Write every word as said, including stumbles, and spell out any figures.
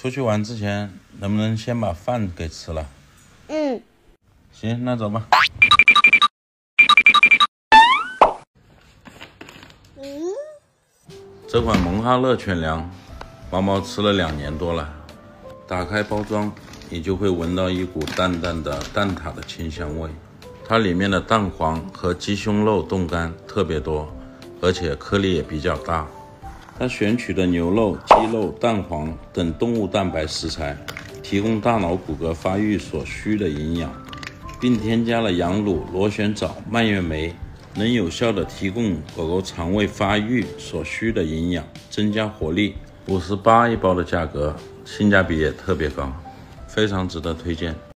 出去玩之前，能不能先把饭给吃了？ 嗯。 行，那走吧。 嗯。 这款蒙哈勒犬粮，猫猫吃了两年多了。打开包装，你就会闻到一股淡淡的蛋挞的清香味。它里面的蛋黄和鸡胸肉冻干特别多，而且颗粒也比较大。它选取的牛肉、鸡肉、蛋黄等动物蛋白食材，提供大脑骨骼发育所需的营养，并添加了羊乳、螺旋藻、蔓越莓，能有效地提供狗狗肠胃发育所需的营养，增加活力。五十八一包的价格，性价比也特别高，非常值得推荐。